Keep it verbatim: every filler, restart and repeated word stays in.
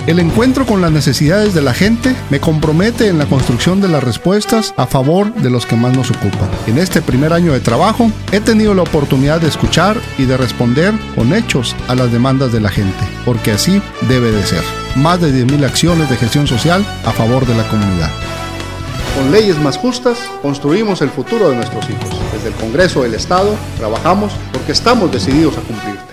El encuentro con las necesidades de la gente me compromete en la construcción de las respuestas a favor de los que más nos ocupan. En este primer año de trabajo, he tenido la oportunidad de escuchar y de responder con hechos a las demandas de la gente, porque así debe de ser. Más de diez mil acciones de gestión social a favor de la comunidad. Con leyes más justas, construimos el futuro de nuestros hijos. Desde el Congreso del Estado, trabajamos porque estamos decididos a cumplir.